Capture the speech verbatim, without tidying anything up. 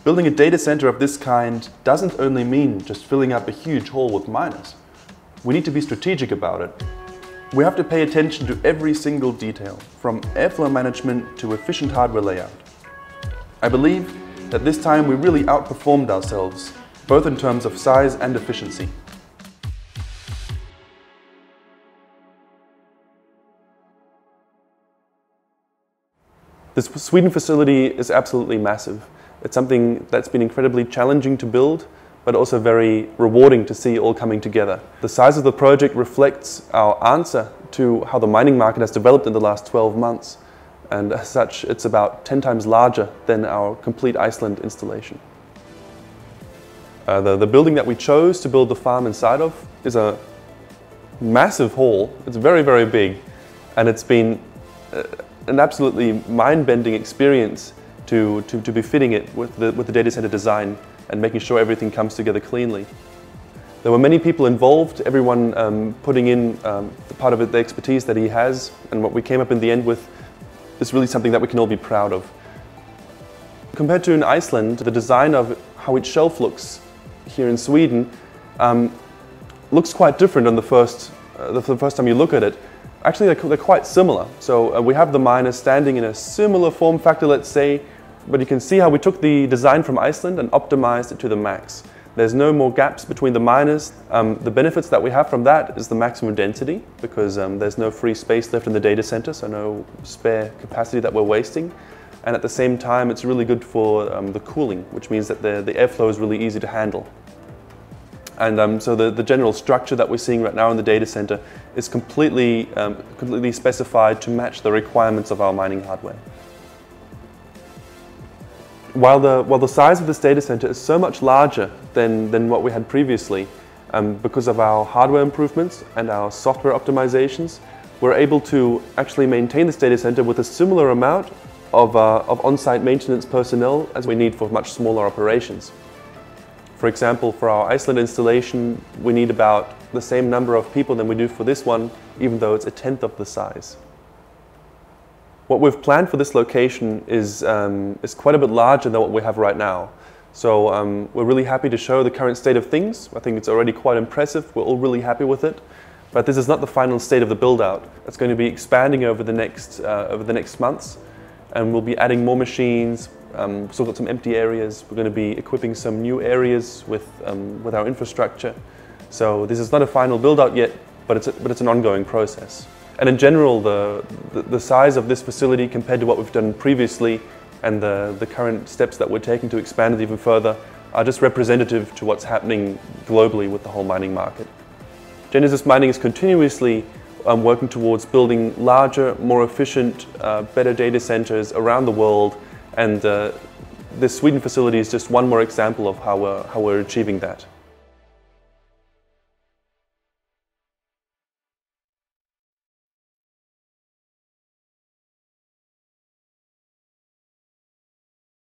Building a data center of this kind doesn't only mean just filling up a huge hall with miners. We need to be strategic about it. We have to pay attention to every single detail, from airflow management to efficient hardware layout. I believe that this time we really outperformed ourselves, both in terms of size and efficiency. This Sweden facility is absolutely massive. It's something that's been incredibly challenging to build, but also very rewarding to see all coming together. The size of the project reflects our answer to how the mining market has developed in the last twelve months. And as such, it's about ten times larger than our complete Iceland installation. Uh, the, the building that we chose to build the farm inside of is a massive hall. It's very, very big, and it's been uh, an absolutely mind-bending experience to, to, to be fitting it with the, with the data center design and making sure everything comes together cleanly. There were many people involved, everyone um, putting in um, the part of it, the expertise that he has, and what we came up in the end with is really something that we can all be proud of. Compared to in Iceland, the design of how its shelf looks here in Sweden um, looks quite different on the first, uh, the, the first time you look at it. Actually, they're, they're quite similar. So uh, we have the miners standing in a similar form factor, let's say, but you can see how we took the design from Iceland and optimized it to the max. There's no more gaps between the miners. Um, the benefits that we have from that is the maximum density, because um, there's no free space left in the data center, so no spare capacity that we're wasting. And at the same time, it's really good for um, the cooling, which means that the, the airflow is really easy to handle. And um, so the, the general structure that we're seeing right now in the data center is completely, um, completely specified to match the requirements of our mining hardware. While the, while the size of this data center is so much larger than, than what we had previously, um, because of our hardware improvements and our software optimizations, we're able to actually maintain this data center with a similar amount of, uh, of on-site maintenance personnel as we need for much smaller operations. For example, for our Iceland installation, we need about the same number of people than we do for this one, even though it's a tenth of the size. What we've planned for this location is, um, is quite a bit larger than what we have right now. So um, we're really happy to show the current state of things. I think it's already quite impressive. We're all really happy with it. But this is not the final state of the build-out. It's going to be expanding over the next, uh, over the next months. And we'll be adding more machines. Um, we've still got some empty areas. We're going to be equipping some new areas with, um, with our infrastructure. So this is not a final build-out yet, but it's, a, but it's an ongoing process. And in general, the, the, the size of this facility compared to what we've done previously and the, the current steps that we're taking to expand it even further are just representative to what's happening globally with the whole mining market. Genesis Mining is continuously um, working towards building larger, more efficient, uh, better data centers around the world, and uh, this Sweden facility is just one more example of how we're, how we're achieving that.